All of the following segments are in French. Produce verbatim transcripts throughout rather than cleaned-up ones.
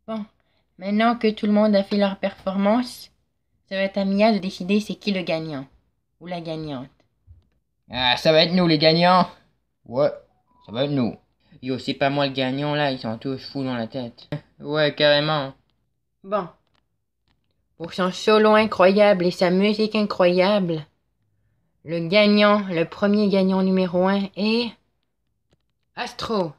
Bon, maintenant que tout le monde a fait leur performance, ça va être à Mia de décider c'est qui le gagnant. Ou la gagnante. Ah, ça va être nous les gagnants. Ouais, ça va être nous. Yo, c'est pas moi le gagnant là, ils sont tous fous dans la tête. Ouais, carrément. Bon. Pour son solo incroyable et sa musique incroyable, le gagnant, le premier gagnant numéro un est... Astro.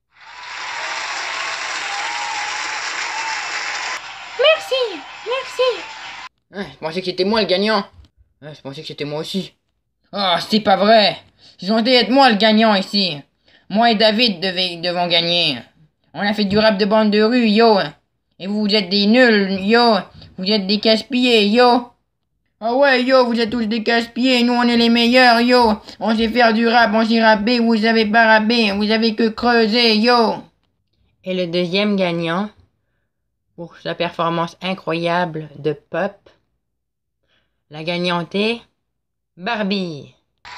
Merci, merci. Ah, je pensais que c'était moi le gagnant. Ah, je pensais que c'était moi aussi. Ah, c'est pas vrai. C'est censé être moi le gagnant ici. Moi et David devait, devons gagner. On a fait du rap de bande de rue, yo. Et vous, vous êtes des nuls, yo. Vous êtes des casse-pieds, yo. Ah ouais, yo, vous êtes tous des casse-pieds. Nous, on est les meilleurs, yo. On sait faire du rap, on sait rapper. Vous avez pas rappé. Vous avez que creusé, yo. Et le deuxième gagnant, pour sa performance incroyable de pop, la gagnante est Barbie.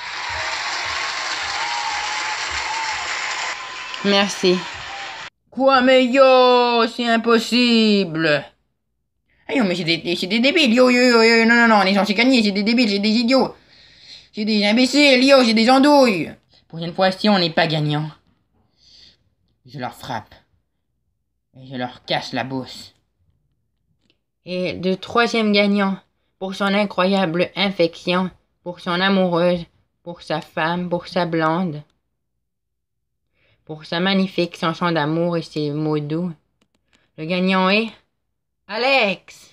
Merci. Quoi, mais yo, c'est impossible. Ah yo, mais c'est des, c'est des débiles, yo, yo, yo, yo, non, non, non, on est censé gagner, c'est des débiles, c'est des idiots. C'est des imbéciles, yo, c'est des andouilles. Prochaine fois, si on n'est pas gagnant, je leur frappe. Et je leur casse la bourse. Et le troisième gagnant, pour son incroyable infection, pour son amoureuse, pour sa femme, pour sa blonde, pour sa magnifique chanson d'amour et ses mots doux. Le gagnant est Alex.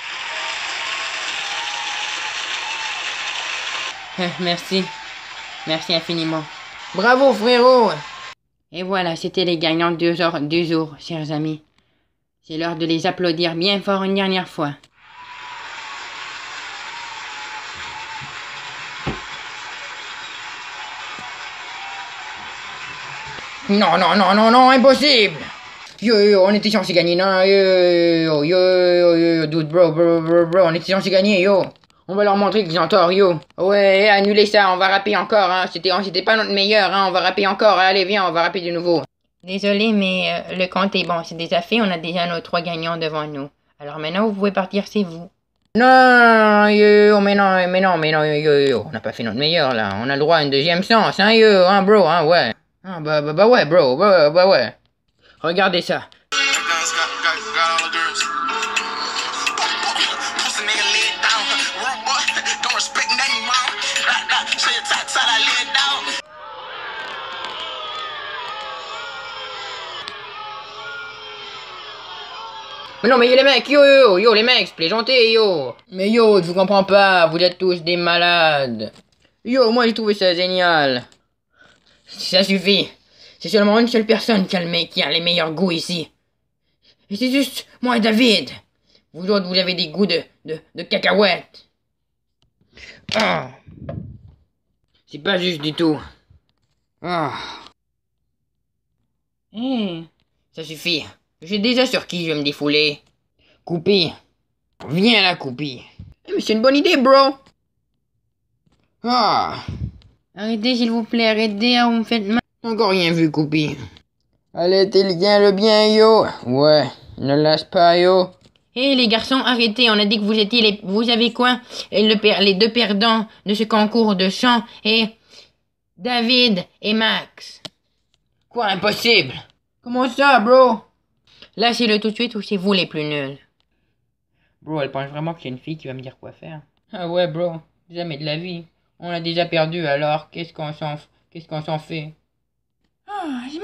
Merci. Merci infiniment. Bravo, frérot. Et voilà, c'était les gagnants du jour, du jour, chers amis. C'est l'heure de les applaudir bien fort une dernière fois. Non, non, non, non, non, impossible. Yo, yo, on était censé gagner, non, yo, yo, yo, yo, yo, dude, bro, bro, bro, bro, on était censé gagner, yo. On va leur montrer qu'ils ont tort, yo. Ouais, annulez ça, on va rapper encore, hein. C'était, c'était pas notre meilleur, hein. On va rapper encore. Allez, viens, on va rapper de nouveau. Désolé, mais euh, le compte est bon. C'est déjà fait. On a déjà nos trois gagnants devant nous. Alors maintenant, vous pouvez partir, c'est vous. Non, non, non, yo, mais non, mais non, mais non, yo, yo, yo. On n'a pas fait notre meilleur, là. On a le droit à une deuxième chance, hein, yo, hein, bro, hein, ouais. Ah, bah, bah, bah, ouais, bro, bah, bah, ouais. Regardez ça. Mais non, mais les mecs, yo, yo, yo, les mecs, plaisantez, yo. Mais yo, je vous comprends pas, vous êtes tous des malades. Yo, moi j'ai trouvé ça génial. Ça suffit. C'est seulement une seule personne qui a, le me qui a les meilleurs goûts ici. Et c'est juste moi et David. Vous autres, vous avez des goûts de, de, de cacahuètes. Ah. C'est pas juste du tout. Ah. Hé. Ça suffit. Je sais déjà sur qui je vais me défouler. Coupi. Viens là, Coupi. Eh, mais c'est une bonne idée, bro. Ah. Arrêtez, s'il vous plaît. Arrêtez, hein, vous me faites mal. Encore rien vu, Coupi. Allez, t'es le bien, le bien, yo. Ouais, ne lâche pas, yo. Hé, les garçons, arrêtez. On a dit que vous étiez les... Vous avez quoi? Et le per... Les deux perdants de ce concours de chant. Et... David et Max. Quoi, impossible? Comment ça, bro? Lâchez-le tout de suite ou c'est vous les plus nuls. Bro, elle pense vraiment que c'est une fille qui va me dire quoi faire. Ah ouais, bro. Jamais de la vie. On a déjà perdu, alors qu'est-ce qu'on s'en qu'est-ce qu'on s'en fait? Ah, je m'en occupe. Bro.